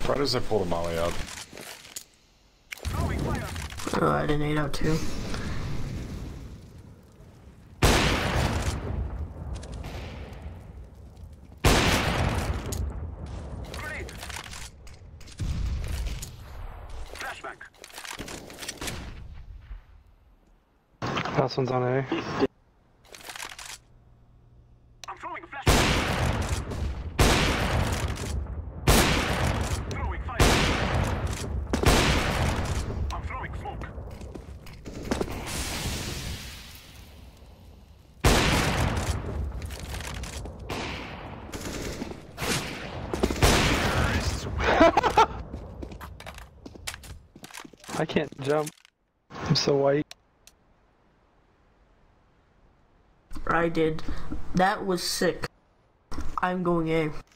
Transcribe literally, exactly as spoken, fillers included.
Right as I pulled a molly out. Oh, I didn't eight out too. Last one's on A. I'm throwing a flashbang. Throwing fire. I'm throwing smoke. I can't jump. I'm so white. I did. That was sick. I'm going A.